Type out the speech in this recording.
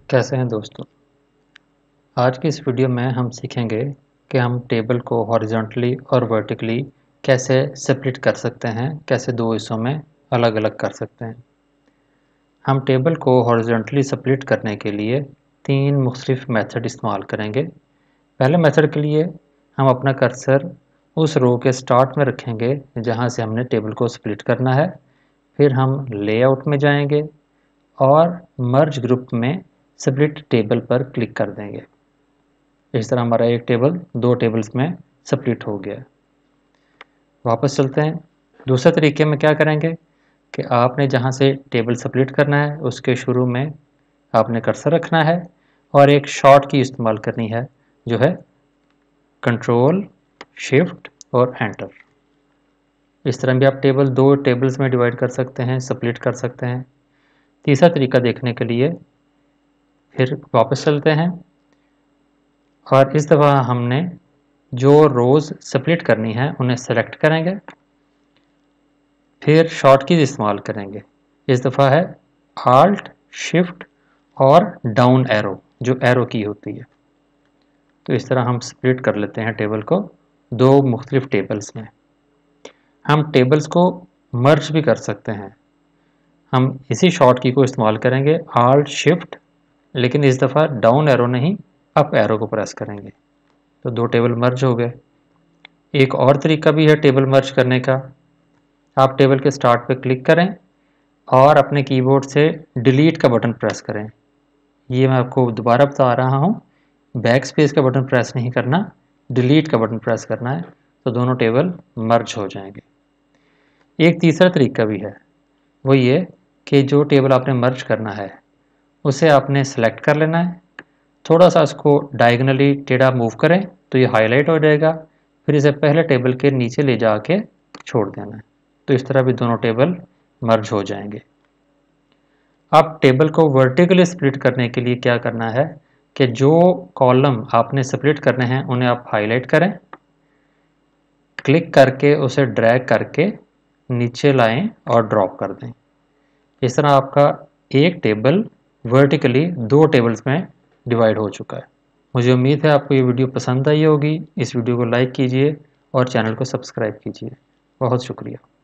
कैसे हैं दोस्तों। आज की इस वीडियो में हम सीखेंगे कि हम टेबल को हॉरिजॉन्टली और वर्टिकली कैसे सेपरेट कर सकते हैं, कैसे दो हिस्सों में अलग अलग कर सकते हैं। हम टेबल को हॉरिजॉन्टली सेपरेट करने के लिए तीन मुख्तलिफ मेथड इस्तेमाल करेंगे। पहले मेथड के लिए हम अपना कर्सर उस रो के स्टार्ट में रखेंगे जहां से हमने टेबल को स्प्लिट करना है। फिर हम लेआउट में जाएंगे और मर्ज ग्रुप में स्प्लिट टेबल पर क्लिक कर देंगे। इस तरह हमारा एक टेबल दो टेबल्स में स्प्लिट हो गया। वापस चलते हैं। दूसरे तरीके में क्या करेंगे कि आपने जहाँ से टेबल स्प्लिट करना है उसके शुरू में आपने कर्सर रखना है और एक शॉर्ट की इस्तेमाल करनी है जो है कंट्रोल शिफ्ट और एंटर। इस तरह भी आप टेबल दो टेबल्स में डिवाइड कर सकते हैं, स्प्लिट कर सकते हैं। तीसरा तरीका देखने के लिए फिर वापस चलते हैं और इस दफ़ा हमने जो रोज़ स्प्लिट करनी है उन्हें सेलेक्ट करेंगे, फिर शॉर्ट कीज इस्तेमाल करेंगे। इस दफ़ा है आल्ट शिफ्ट और डाउन एरो, जो एरो की होती है। तो इस तरह हम स्प्लिट कर लेते हैं टेबल को दो मुख्तलिफ टेबल्स में। हम टेबल्स को मर्ज भी कर सकते हैं। हम इसी शॉर्ट की को इस्तेमाल करेंगे आल्ट शिफ्ट, लेकिन इस दफ़ा डाउन एरो नहीं अप एरो को प्रेस करेंगे तो दो टेबल मर्ज हो गए। एक और तरीका भी है टेबल मर्ज करने का। आप टेबल के स्टार्ट पे क्लिक करें और अपने कीबोर्ड से डिलीट का बटन प्रेस करें। ये मैं आपको दोबारा बता रहा हूँ, बैक स्पेस का बटन प्रेस नहीं करना, डिलीट का बटन प्रेस करना है तो दोनों टेबल मर्ज हो जाएंगे। एक तीसरा तरीका भी है, वो ये कि जो टेबल आपने मर्ज करना है उसे आपने सेलेक्ट कर लेना है, थोड़ा सा उसको डायगनली टेढ़ा मूव करें तो ये हाईलाइट हो जाएगा। फिर इसे पहले टेबल के नीचे ले जाके छोड़ देना है तो इस तरह भी दोनों टेबल मर्ज हो जाएंगे। अब टेबल को वर्टिकली स्प्लिट करने के लिए क्या करना है कि जो कॉलम आपने स्प्लिट करने हैं उन्हें आप हाईलाइट करें, क्लिक करके उसे ड्रैग करके नीचे लाएं और ड्रॉप कर दें। इस तरह आपका एक टेबल वर्टिकली दो टेबल्स में डिवाइड हो चुका है। मुझे उम्मीद है आपको ये वीडियो पसंद आई होगी। इस वीडियो को लाइक कीजिए और चैनल को सब्सक्राइब कीजिए। बहुत शुक्रिया।